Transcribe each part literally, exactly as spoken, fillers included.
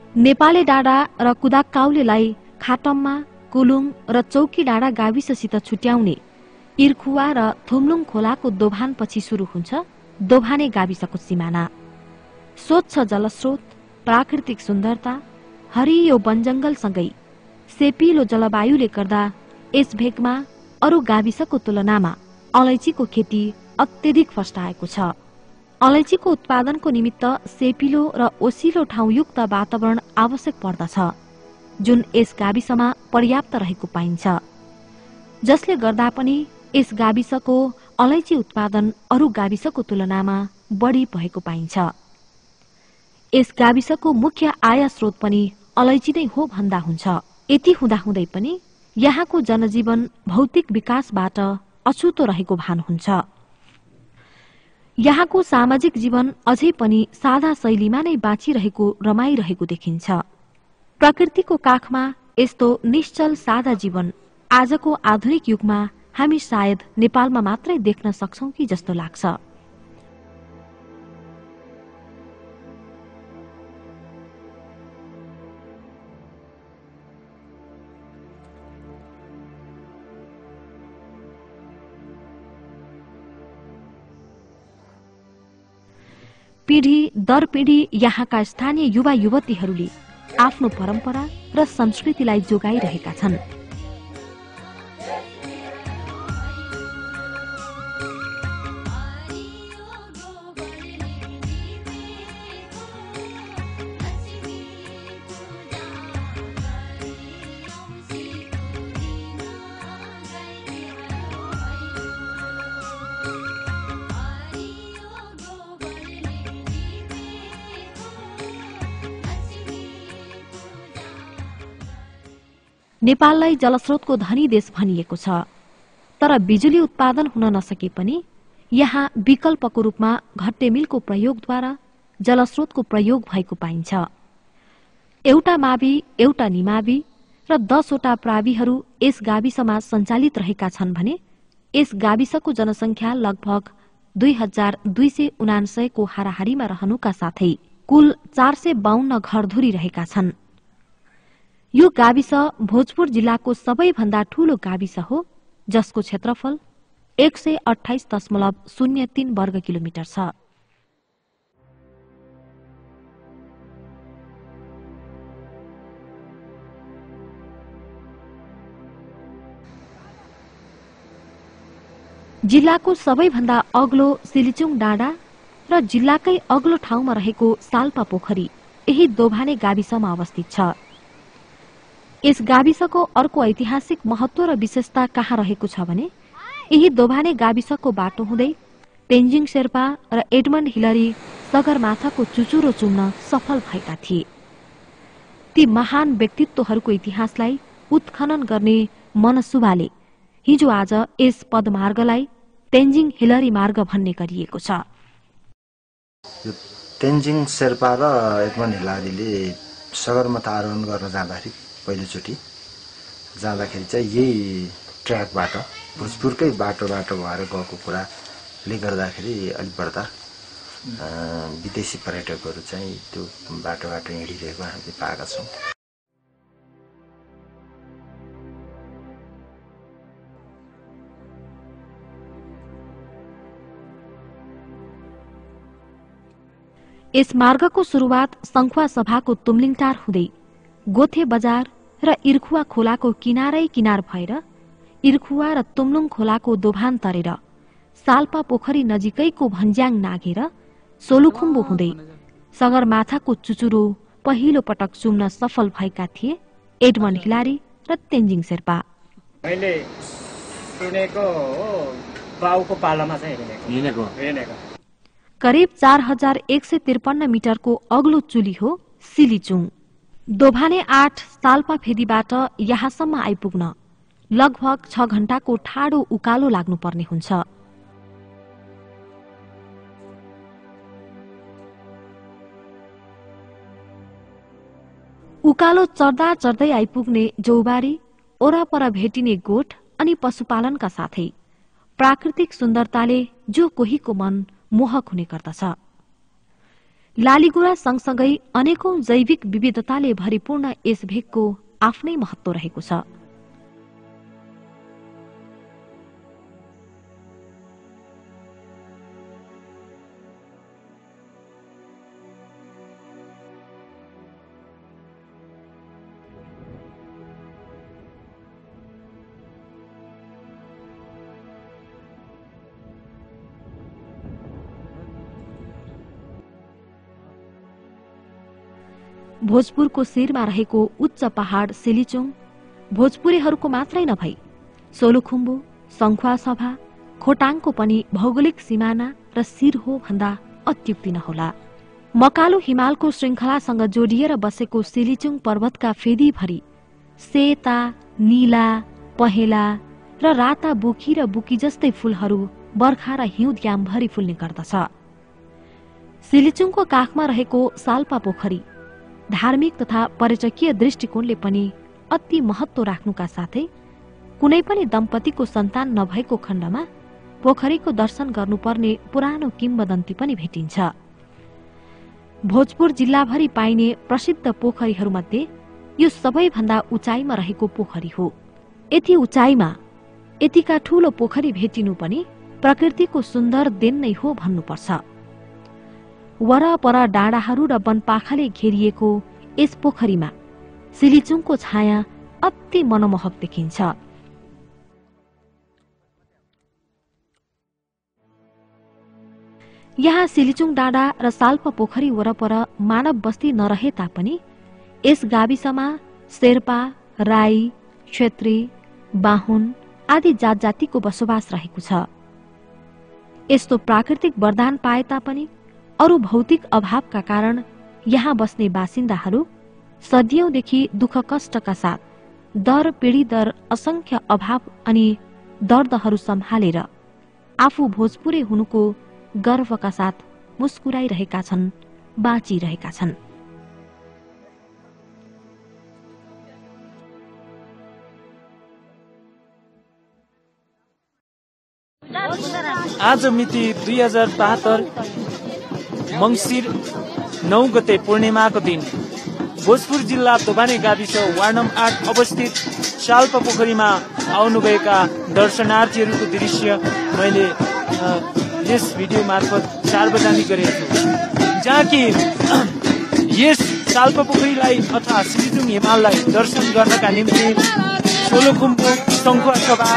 नेपाले डाँडा र कुदाकाउलेलाई खाटममा, कुलुङ र चौकी डाँडा गाविससित छुट्याउने इर्खुवा र थुम्लुङ खोलाको दोभानपछि सुरु हुन्छ दोभाने गाविसको सिमाना। स्वच्छ जलस्रोत, प्राकृतिक सुन्दरता, हरियो वनजंगलसँगै सेपिलो जलवायुले गर्दा यस भेगमा अरू गाविसको तुलनामा अलैँचीको खेती अत्यधिक फस्टाएको छ। अलैँचीको उत्पादनको निमित्त सेपिलो र ओसिलो ठाउँयुक्त वातावरण आवश्यक पर्दछ, जुन यस गाविसमा पर्याप्त रहेको पाइन्छ, जसले गर्दा पनि यस गाविसको अलैँची उत्पादन अरू गाविसको तुलनामा बढी भएको पाइन्छ। यस गाविसको मुख्य आय स्रोत पनि अलैँची नै हो भन्दा हुन्छ। यति हुँदाहुँदै पनि यहाँको जनजीवन भौतिक विकासबाट अछुतो रहेको भान हुन्छ। यहाँको सामाजिक जीवन अझै पनि सादा शैलीमा नै बाँचिरहेको रमाइरहेको देखिन्छ। प्रकृतिको काखमा यस्तो निश्चल सादा जीवन आजको आधुनिक युगमा हामी सायद नेपालमा मात्रै देख्न सक्छौं कि जस्तो लाग्छ। पीढ़ी दर पीढ़ी यहाँका स्थानीय युवा युवतीहरूले आफ्नो परम्परा र संस्कृतिलाई जोगाइरहेका छन्। नेपाललाई जलस्रोतको धनी देश भनिएको छ, तर बिजुली उत्पादन हुन नसके पनि यहाँ विकल्पको रूपमा घट्टेमिलको प्रयोगद्वारा जलस्रोतको प्रयोग भएको पाइन्छ। एउटा मावि, एउटा निमावि र दसवटा प्राविहरू यस गाविसमा सञ्चालित रहेका छन् भने यस गाविसको जनसंख्या लगभग दुई हजार दुई सय उनासयको हाराहारीमा रहनुका साथै कुल चार सय बाहन्न घरधुरी रहेका छन्। यो गाविस भोजपुर जिल्लाको सबैभन्दा ठूलो गाविस हो, जसको क्षेत्रफल एक सय अठाइस दशमलव शून्य तीन वर्ग किलोमिटर छ। जिल्लाको सबैभन्दा अग्लो सिलिचुङ डाँडा र जिल्लाकै अग्लो ठाउँमा रहेको साल्पा पोखरी यही दोभाने गाविसमा अवस्थित छ। यस गाविसको अर्को ऐतिहासिक महत्व र विशेषता कहाँ रहेको छ भने यही दोभाने गाविसको बाटो हुँदै तेन्जिङ शेर्पा र एडमन्ड हिलरी सगरमाथाको चुचुरो चुम्न सफल भएका थिए। ती महान व्यक्तित्वहरूको इतिहासलाई उत्खनन गर्ने मनसुबाले हिजो आज यस पदमार्गलाई तेन्जिङ हिलरी मार्ग भन्ने गरिएको छ। तेन्जिङ शेर्पा र एडमन्ड हिलरीले सगरमाथा आरोहण गर्न जाँदाखेरि पहिलोचोटि जाँदाखेरि चाहिँ यही ट्र्याकबाट भोजपुरकै बाटो बाटो भएर गएको कुराले गर्दाखेरि अलिक बढ्ता विदेशी पर्यटकहरू चाहिँ त्यो बाटो बाटो हिँडिरहेको हामीले पाएका छौँ। यस मार्गको सुरुवात संखुवा सभाको तुमलिङटार हुँदै गोथे बजार र इर्खुवा खोलाको किनारै किनार भएर इर्खुवा र तुमलुङ खोलाको दोभान तरेर साल्पा पोखरी नजिकैको भन्ज्याङ नाघेर सोलुखुम्बु हुँदै सगरमाथाको चुचुरो पहिलो पटक चुम्न सफल भएका थिए एडमन्ड हिलारी र तेन्जिङ शेर्पा। मैले सुनेको बाउको पालामा चाहिँ हिँडेको हिँडेको करिब चार हजार एक सय त्रिपन्न मिटरको अग्लो चुली हो सिलिचुङ। दोभाने आठ साल्पा फेदीबाट यहाँसम्म आइपुग्न लगभग छ घण्टाको ठाडो उकालो लाग्नुपर्ने हुन्छ। उकालो चढ्दा चढ्दै आइपुग्ने जौबारी, ओरापर भेटिने गोठ अनि पशुपालनका साथै प्राकृतिक सुन्दरताले जो कोहीको मन मोहक हुने गर्दछ। लालीगुरा सँगसँगै अनेकौं जैविक विविधताले भरिपूर्ण यस भेगको आफ्नै महत्व रहेको छ। भोजपुरको शिरमा रहेको उच्च पहाड़ सिलिचोङ भोजपुरेहरूको मात्रै नभई सोलुखुम्बु, सङ्खुवासभा, खोटाङको पनि भौगोलिक सिमाना र शिर हो भन्दा अत्युक्ति नहोला। मकालो हिमालको श्रृंखलासँग जोडिएर बसेको सिलिचोङ पर्वतका फेदीभरि सेता, नीला, पहेँला र राता बुकी र बुकी जस्तै फूलहरू बर्खा र हिउँदयामभरि फुल्ने गर्दछ। सिलिचोङको काखमा रहेको साल्पा पोखरी धार्मिक तथा पर्यटकीय दृष्टिकोणले पनि अति महत्व राख्नुका साथै कुनै पनि दम्पतिको सन्तान नभएको खण्डमा पोखरीको दर्शन गर्नुपर्ने पुरानो किम्वदन्ती पनि भेटिन्छ। भोजपुर जिल्लाभरि पाइने प्रसिद्ध पोखरीहरूमध्ये यो सबैभन्दा उचाइमा रहेको पोखरी हो। यति उचाइमा यतिका ठूलो पोखरी भेटिनु पनि प्रकृतिको सुन्दर देन नै हो भन्नुपर्छ। वरपर डाँडाहरू र वनपाखाले घेरिएको यस पोखरीमा सिलिचोङको छाया अति मनमोहक देखिन्छ। यहाँ सिलिचोङ डाँडा र साल्पा पोखरी वरपर मानव बस्ती नरहे तापनि यस गाविसमा शेर्पा, राई, क्षेत्री, बाहुन आदि जात जातिको बसोबास रहेको छ। यस्तो प्राकृतिक वरदान पाए तापनि अरु भौतिक अभावका कारण यहाँ बस्ने बासिन्दाहरू सदियौंदेखि दुःख कष्टका साथ दर पीढी दर असंख्य अभाव अनि दर्दहरू सम्हालेर आफू भोजपुरे हुनुको गर्वका साथ मुस्कुराइरहेका छन्, बाँचिरहेका छन्। आज मिति दुई हजार बहत्तर मंसिर नौ गते पूर्णिमाको दिन भोजपुर जिल्ला दोभाने गाविस वार्ड नम्बर आठ अवस्थित साल्पा पोखरीमा आउनुभएका दर्शनार्थीहरूको दृश्य मैले यस भिडियो मार्फत सार्वजनिक गरेको छु, जहाँ कि यस साल्पा पोखरीलाई अथवा सिलिचोङ हिमाललाई दर्शन गर्नका निम्ति सोलुखुम्बु, सङ्खुवासभा,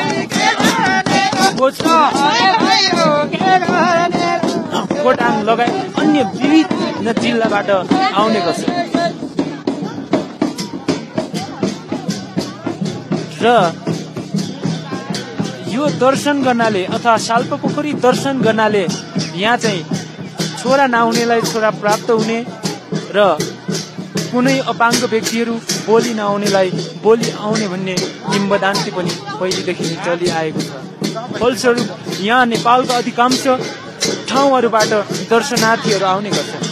खोटाङ लगायत अन्य विविध जिल्लाबाट आउने गर्छ र यो दर्शन गर्नाले अथवा साल्पा पोखरी दर्शन गर्नाले यहाँ चाहिँ छोरा नहुनेलाई छोरा प्राप्त हुने र कुनै अपाङ्ग व्यक्तिहरू बोली नआउनेलाई बोली आउने भन्ने किम्वदन्ती पनि पहिलेदेखि नै चलिआएको छ। फलस्वरूप यहाँ नेपालका अधिकांश ठाउँहरूबाट दर्शनार्थीहरू आउने गर्छन्।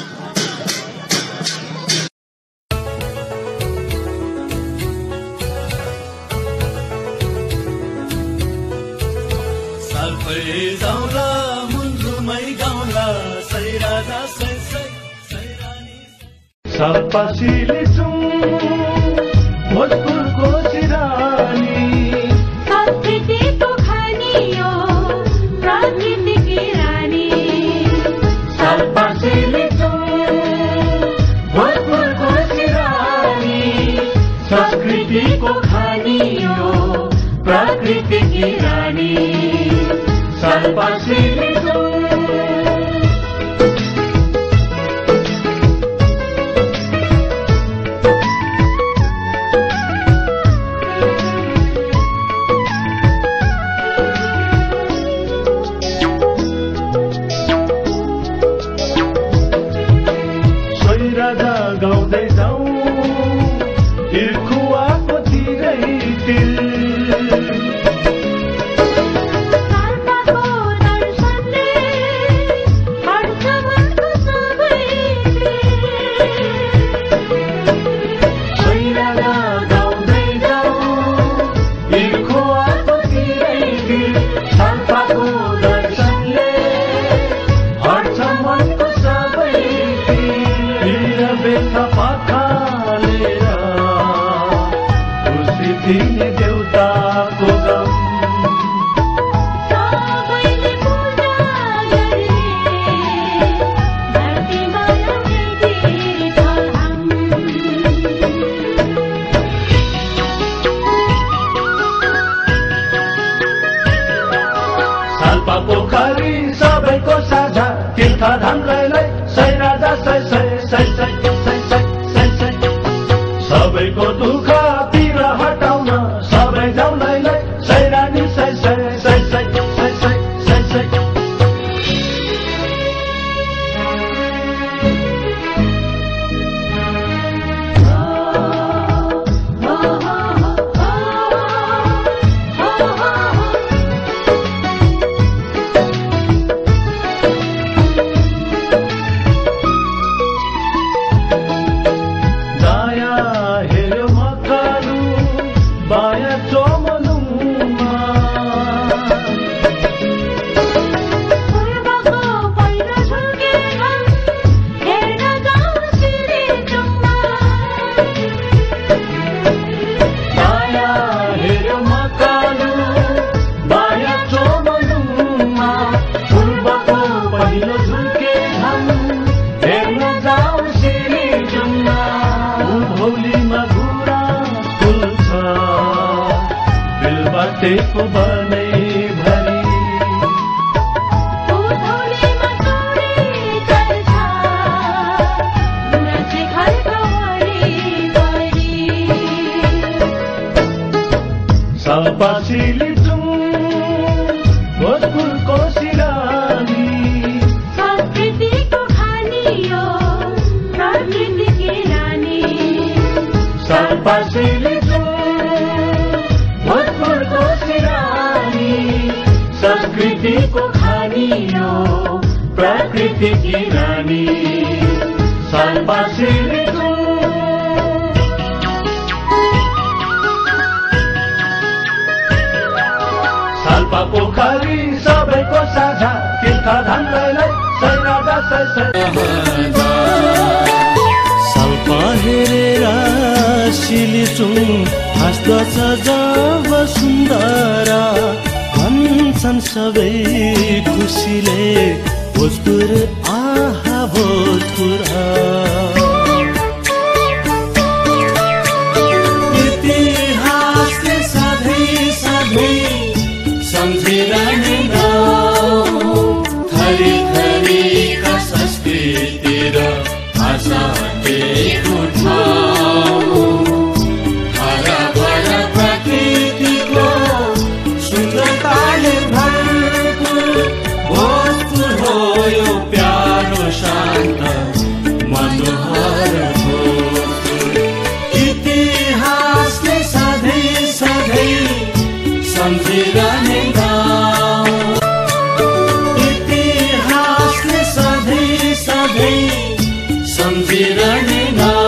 साल्पा सिलिचोङ भोजपुरको सिरानी संस्कृतिको खानी यो प्राकृतिकी रानी। साल्पा सिलिचोङ भोजपुरको सिरानी संस्कृतिको खानी यो प्राकृतिकी रानी। साल्पा सिलिचोङ गाउँदै जाउँ इर्खुवाको तिरै तिल। साल्पाको दर्शनले जाउँदैलाई सै राजा सै सै सै सै सै सै सै सै सबैको दुःख तिर हटाउन सबै जाउँदैलाई सै रानी सै सै सै सै सै सै सै सै को बने भरी उधौलीमा तोरी चल्छ नाचे घरको वरिपरि सल्पासिली भोजपुरको सिरानी संस्कृतिको खानी यो प्रकृतिकी रानी सल्पासिली भोजपुरको सिरानी संस्कृतिको खानी यो प्रकृतिकी रानी सल्पासिली साल्पा पोखरी सबैको साझा तीर्थ धामलाई सै राजा सै सै साल्पा हेरेर सिलिचुङ हाँस्दछ जब सुन्दर भन्छन् सबै खुसीले भोजपुर आहा भोजपुर इतिहासले सधैँ सधैँ सम्झिरहने थरी थरीका संस्कृति र भाषाको ठाउँ हराभरा प्रकृतिको सुन्दरताले भरपुर भोजपुर हो यो प्यारो शान्त मनोहर भोजपुर इतिहासले सधैँ सधैँ सम्झिरहने इतिहासले सधैँ सधैँ सम्झिरहने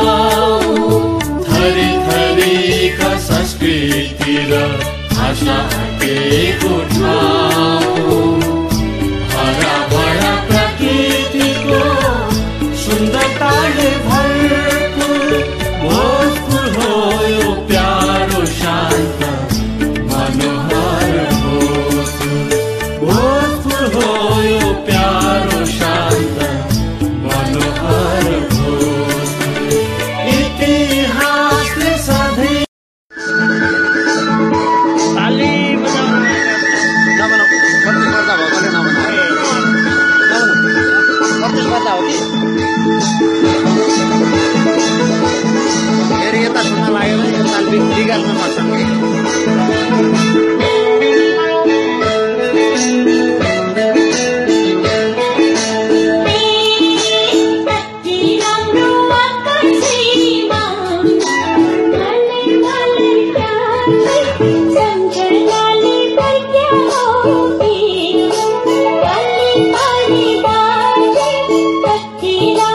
थरी थरीका संस्कृति र भाषाको ठाउँ हराभरा प्रकृतिको सुन्दरताले भरपुर भोजपुर हो यो प्यारो शान्त मनोहर भोजपुर भोजपुर हो यो प्यारो शान्त मनोहर भोजपुर इतिहासले सधैँ Thank you.